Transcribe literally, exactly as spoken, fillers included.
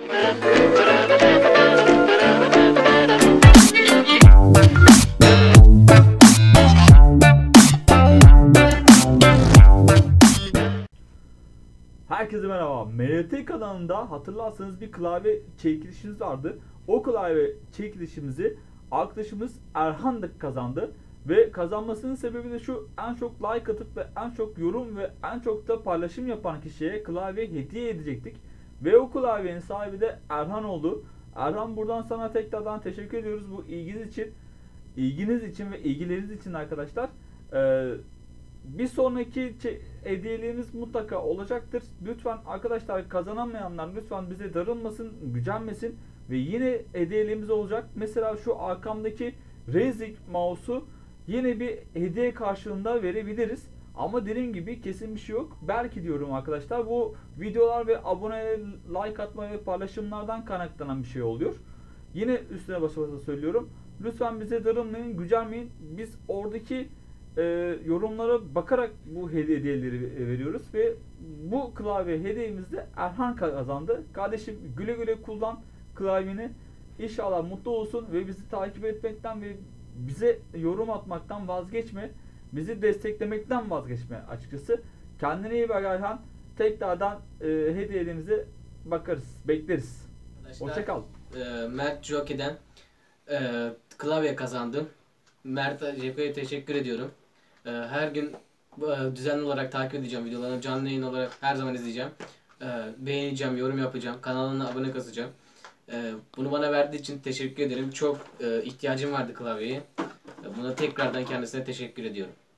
Herkese merhaba. M R T kanalında hatırlarsanız bir klavye çekilişimiz vardı. O klavye çekilişimizi arkadaşımız Erhan da kazandı. Ve kazanmasının sebebi de şu: en çok like atıp ve en çok yorum ve en çok da paylaşım yapan kişiye klavye hediye edecektik. Ve o klavyenin sahibi de Erhan oldu. Erhan, buradan sana tekrardan teşekkür ediyoruz bu ilginiz için. İlginiz için ve ilgileriniz için arkadaşlar. Ee, Bir sonraki hediyelerimiz mutlaka olacaktır. Lütfen arkadaşlar, kazanamayanlar lütfen bize darılmasın, gücenmesin ve yine hediyelerimiz olacak. Mesela şu arkamdaki Razer mouse'u yine bir hediye karşılığında verebiliriz. Ama dediğim gibi kesin bir şey yok. Belki diyorum arkadaşlar, bu videolar ve abone, like atma ve paylaşımlardan kaynaklanan bir şey oluyor. Yine üstüne basa basa söylüyorum. Lütfen bize darılmayın, gücenmeyin. Biz oradaki E, yorumlara bakarak bu hediyeleri veriyoruz ve bu klavye hediyemizde Erhan kazandı. Kardeşim, güle güle kullan klavyeni. İnşallah mutlu olsun ve bizi takip etmekten ve bize yorum atmaktan vazgeçme. Bizi desteklemekten vazgeçme açıkçası. Kendine iyi bak Erhan. Tekrardan e, hediyelerimize bakarız, bekleriz. Hoşça kal. E, Mert Jockey'den e, klavye kazandım. Mert Jockey'e teşekkür ediyorum. Her gün düzenli olarak takip edeceğim videolarını, canlı yayın olarak her zaman izleyeceğim. Beğeneceğim, yorum yapacağım, kanalına abone kasacağım. Bunu bana verdiği için teşekkür ederim. Çok ihtiyacım vardı klavyeye. Buna tekrardan kendisine teşekkür ediyorum.